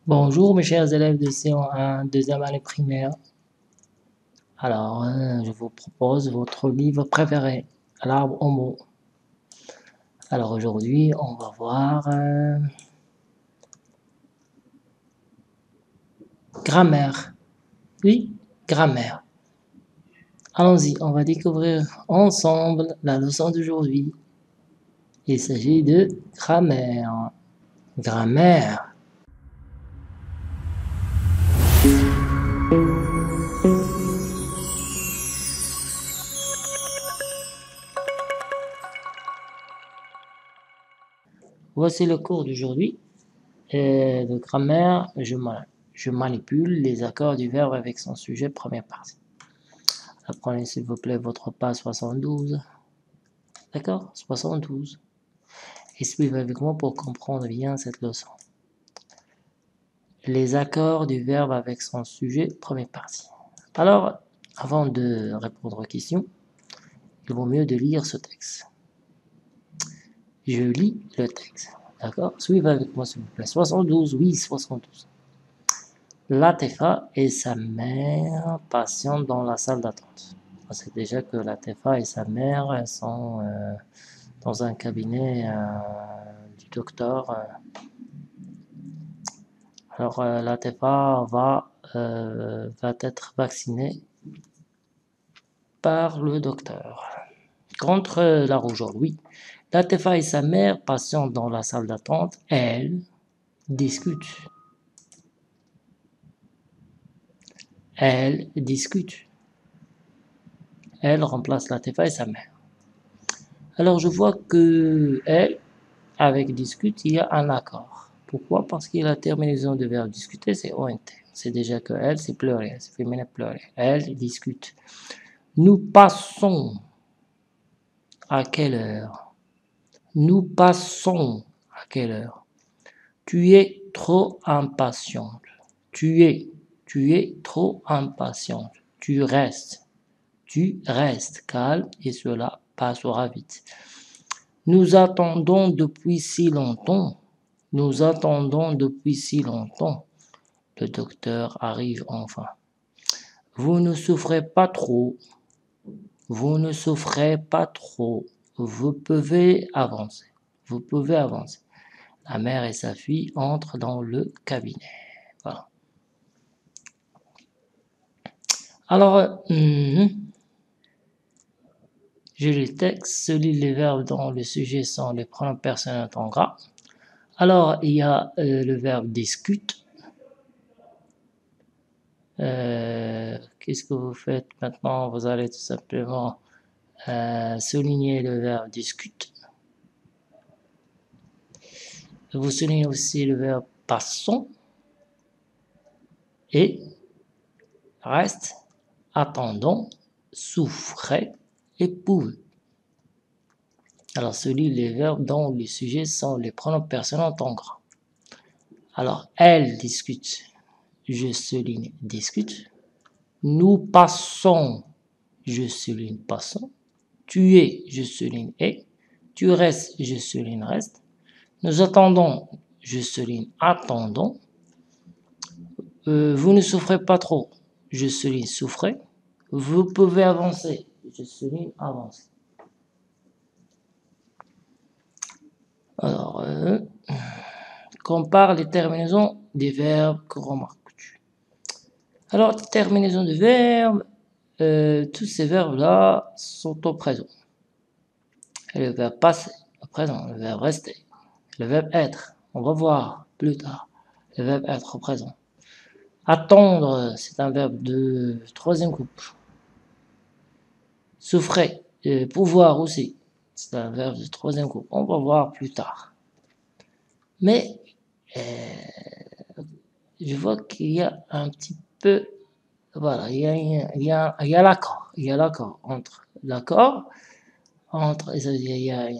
Bonjour mes chers élèves de C1, deuxième année primaire. Alors, je vous propose votre livre préféré, L'arbre aux mots. Alors aujourd'hui, on va voir grammaire. Oui, grammaire. Allons-y, on va découvrir ensemble la leçon d'aujourd'hui. Il s'agit de grammaire. Grammaire. Voici le cours d'aujourd'hui. De grammaire, je manipule les accords du verbe avec son sujet, première partie. Apprenez s'il vous plaît votre page 72. D'accord? 72. Et suivez avec moi pour comprendre bien cette leçon. Les accords du verbe avec son sujet, première partie. Alors, avant de répondre aux questions, il vaut mieux de lire ce texte. Je lis le texte. D'accord? Suivez avec moi s'il vous plaît. 72, oui, 72. Latefa et sa mère patientent dans la salle d'attente. On sait déjà que Latefa et sa mère sont dans un cabinet du docteur. Alors, Latefa va être vaccinée par le docteur contre la rougeole. Oui, Latefa et sa mère patientent dans la salle d'attente. Elles discutent. Elles discutent. Elle remplace Latefa et sa mère. Alors, je vois que elle, avec discute, il y a un accord. Pourquoi? Parce que la terminaison de verbe discuter, c'est ONT. C'est déjà que elle, c'est pluriel, c'est féminin pluriel. Elle discute. Nous passons à quelle heure? Nous passons à quelle heure? Tu es trop impatiente. Tu es trop impatiente. Tu restes calme et cela passera vite. Nous attendons depuis si longtemps. Nous attendons depuis si longtemps. Le docteur arrive enfin. Vous ne souffrez pas trop. Vous ne souffrez pas trop. Vous pouvez avancer. Vous pouvez avancer. La mère et sa fille entrent dans le cabinet. Voilà. Alors, je lis le texte. Je lis les verbes dont le sujet sont les pronoms personnels en temps gras. Alors, il y a le verbe discute. Qu'est-ce que vous faites maintenant? Vous allez tout simplement souligner le verbe discute. Vous soulignez aussi le verbe passons et reste, attendons, souffrez et pouvez. Alors, souligne les verbes dont les sujets sont les pronoms personnels en temps gras. Alors, elle discute. Je souligne discute. Nous passons. Je souligne passons. Tu es, je souligne est. Tu restes, je souligne reste. Nous attendons, je souligne attendons. Vous ne souffrez pas trop, je souligne souffrez. Vous pouvez avancer, je souligne avancer. Alors, compare les terminaisons des verbes que remarques-tu? Alors, terminaison de verbes, tous ces verbes-là sont au présent. Et le verbe passer, au présent. Le verbe rester. Le verbe être, on va voir plus tard. Le verbe être au présent. Attendre, c'est un verbe de troisième groupe. Souffrir, pouvoir aussi, c'est un verbe de troisième groupe. On va voir plus tard. Mais je vois qu'il y a un petit peu, voilà, il y a l'accord. Il y a l'accord entre il y a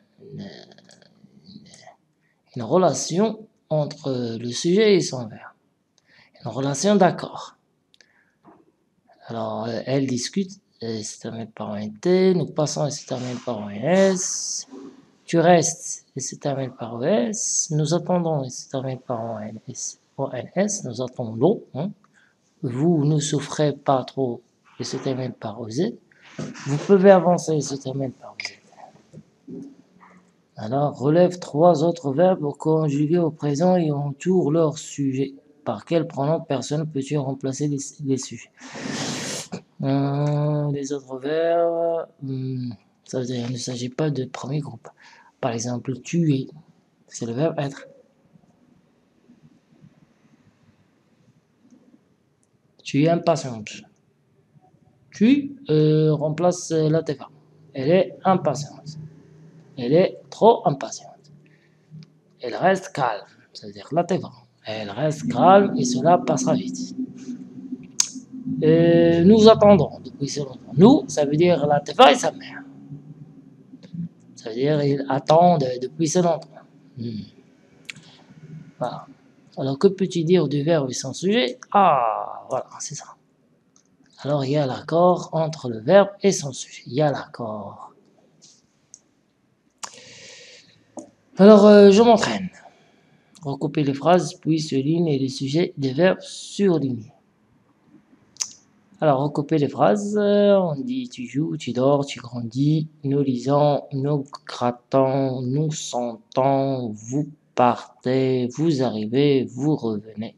une relation entre le sujet et son verbe. Une relation d'accord. Alors, elle discute, et se termine par un T, nous passons et se termine par un S, tu restes et se termine par un S, nous attendons et se termine par un S. ONS, nous attendons. Hein. Vous ne souffrez pas trop et se termine par OZ. Vous pouvez avancer et se termine par OZ. Alors, relève 3 autres verbes conjugués au présent et entoure leur sujet. Par quel pronom personne peux-tu remplacer les sujets? Les autres verbes, ça veut dire qu'il ne s'agit pas de premier groupe. Par exemple, tuer, c'est le verbe être. Tu es impatiente. Tu remplaces la TVA. Elle est impatiente. Elle est trop impatiente. Elle reste calme, c'est-à-dire la TVA. Elle reste calme et cela passera vite. Nous attendons depuis si longtemps. Nous, ça veut dire la TVA et sa mère. Ça veut dire il attend depuis si longtemps. Voilà. Alors, que peux-tu dire du verbe et son sujet? Ah, voilà, c'est ça. Alors, il y a l'accord entre le verbe et son sujet. Il y a l'accord. Alors, je m'entraîne. Recouper les phrases, puis souligner les sujets des verbes surlignés. Alors, recouper les phrases, on dit tu joues, tu dors, tu grandis, nous lisons, nous grattons, nous sentons, vous partez, vous arrivez, vous revenez.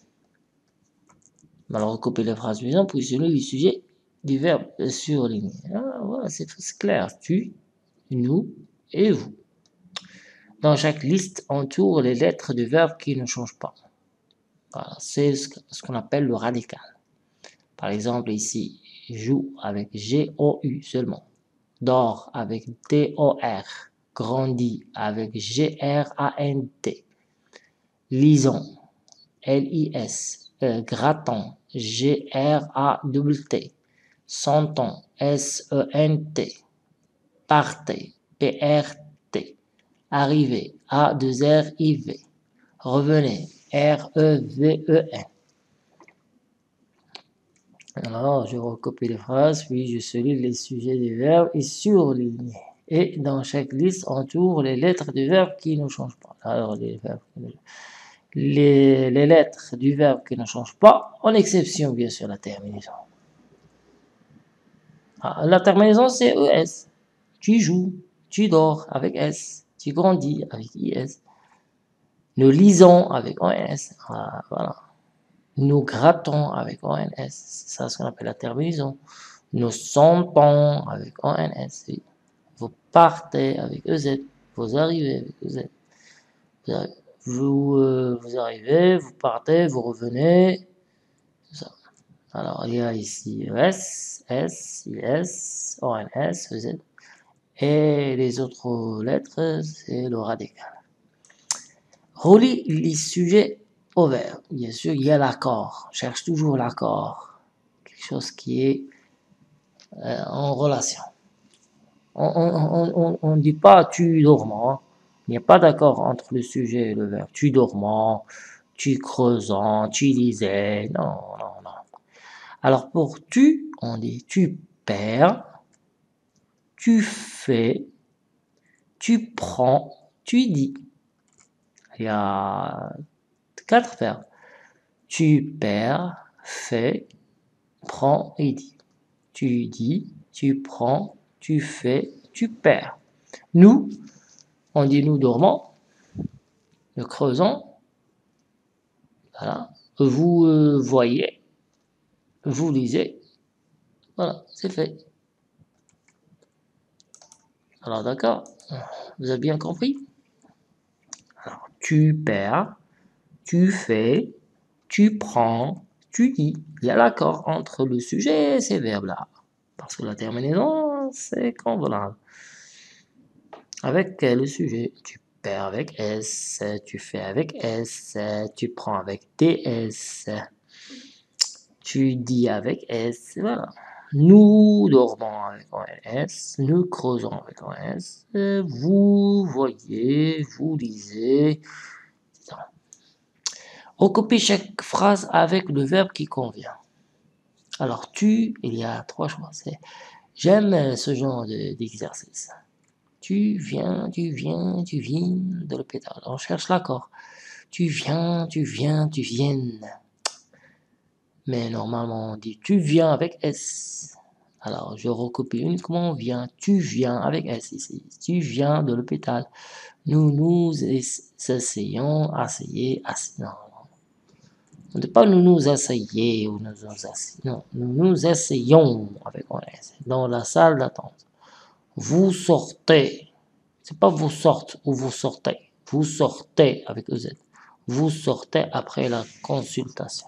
Alors, recouper les phrases suivantes, puis souligner les sujets du verbe surligné. Ah, voilà, c'est clair. Tu, nous et vous. Dans chaque liste, on tourne les lettres du verbe qui ne changent pas. Voilà, c'est ce qu'on appelle le radical. Par exemple, ici, joue avec G-O-U seulement. Dort avec D-O-R. Grandit avec G-R-A-N-T. Lisons, L-I-S. Grattant, G-R-A-T-T. Sentons, S-E-N-T. Partez, P-R-T. Arrivez, A-2-R-I-V. Revenez, R-E-V-E-N. Alors, je recopie les phrases, puis je souligne les sujets des verbes et surligne. Et dans chaque liste, on tourne les lettres du verbe qui ne changent pas. Alors, les lettres du verbe qui ne changent pas, en exception, bien sûr, la terminaison. Ah, la terminaison, c'est ES. Tu joues, tu dors avec S. Tu grandis avec IS. Nous lisons avec ONS. Ah, voilà. Nous grattons avec ONS. C'est ça ce qu'on appelle la terminaison. Nous sentons avec ONS. Vous partez avec EZ. Vous arrivez avec EZ. Vous arrivez, vous partez, vous revenez. Tout ça. Alors, il y a ici ES, S, IS, ONS, EZ. Et les autres lettres, c'est le radical. Relie les sujets au verbe. Bien sûr, il y a l'accord. Cherche toujours l'accord. Quelque chose qui est en relation. On ne dit pas tu dormant. Il n'y a pas d'accord entre le sujet et le verbe. Tu dormant, tu creusant, tu lisais. Non, non, non. Alors pour tu, on dit tu perds, tu fais, tu prends, tu dis. Il y a 4 verbes. Tu perds, fais, prends et dis. Tu dis, tu prends, tu fais, tu perds. Nous, on dit nous dormons, nous creusons. Voilà. Vous voyez, vous lisez. Voilà, c'est fait. Alors d'accord, vous avez bien compris? Alors, tu perds, tu fais, tu prends, tu dis. Il y a l'accord entre le sujet et ces verbes-là. Parce que la terminaison, c'est convenable. Avec le sujet, tu perds avec S, tu fais avec S, tu prends avec TS, tu dis avec S, voilà. Nous dormons avec ONS, nous creusons avec ONS, vous voyez, vous lisez, etc. Recopie chaque phrase avec le verbe qui convient. Alors, il y a 3 choix. J'aime ce genre d'exercice. Tu viens de l'hôpital. On cherche l'accord. tu viens, tu viens, tu viennes. Mais normalement, on dit tu viens avec S. Alors, je recopie uniquement vient. Tu viens avec S ici. Tu viens de l'hôpital. Nous nous asseyons, non. On ne dit pas nous nous asseyons ou nous nous asseyons. Non, nous nous asseyons avec un S dans la salle d'attente. Vous sortez. C'est pas vous sortez ou vous sortez. Vous sortez avec EZ. Vous sortez après la consultation.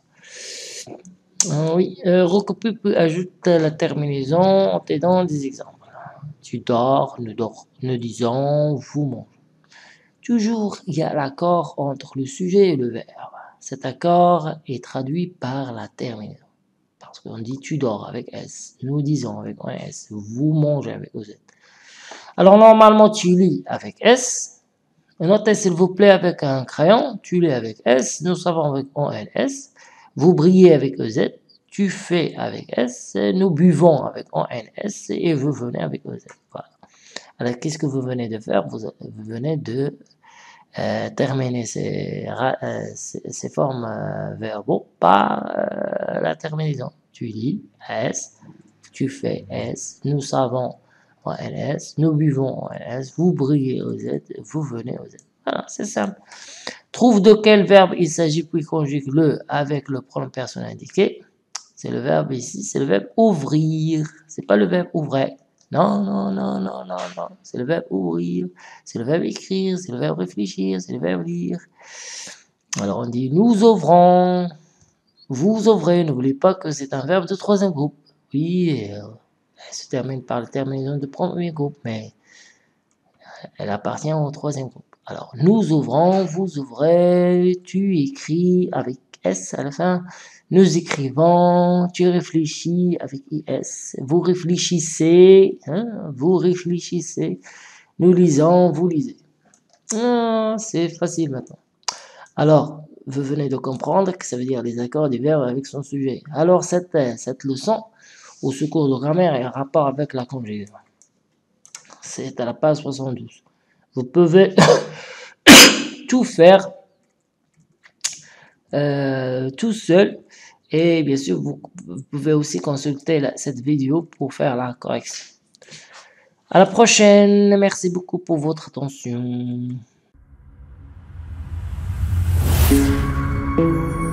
Oui, recopie puis ajoute la terminaison en t'aidant des exemples. Tu dors, nous disons, vous mangez. Toujours, il y a l'accord entre le sujet et le verbe. Cet accord est traduit par la terminaison. Parce qu'on dit tu dors avec S, nous disons avec un S, vous mangez avec OZ. Alors normalement tu lis avec S. Notez s'il vous plaît avec un crayon, tu lis avec S, nous savons avec ONS, vous brillez avec EZ, tu fais avec S, nous buvons avec ONS et vous venez avec EZ. Voilà. Alors qu'est-ce que vous venez de faire? Vous venez de terminer ces formes verbaux par la terminaison. Tu lis S, tu fais S, nous savons ONS, nous buvons ONS, vous brillez OZ, vous venez OZ. Voilà, c'est simple. Trouve de quel verbe il s'agit puis conjugue-le avec le pronom personnel indiqué. C'est le verbe ici, c'est le verbe ouvrir. C'est pas le verbe ouvrir. Non, non, non, non, non, non. C'est le verbe ouvrir, c'est le verbe écrire, c'est le verbe réfléchir, c'est le verbe lire. Alors on dit nous ouvrons, vous ouvrez. N'oubliez pas que c'est un verbe de troisième groupe. Oui, elle se termine par la terminaison de premier groupe, mais elle appartient au troisième groupe. Alors nous ouvrons, vous ouvrez, tu écris avec S à la fin. Nous écrivons, tu réfléchis avec IS, vous réfléchissez, vous réfléchissez, nous lisons, vous lisez. C'est facile maintenant. Alors, vous venez de comprendre que ça veut dire les accords du verbe avec son sujet. Alors, cette leçon, au secours de grammaire, est en rapport avec la conjugaison. C'est à la page 72. Vous pouvez tout faire tout seul. Et bien sûr, vous pouvez aussi consulter cette vidéo pour faire la correction. À la prochaine. Merci beaucoup pour votre attention.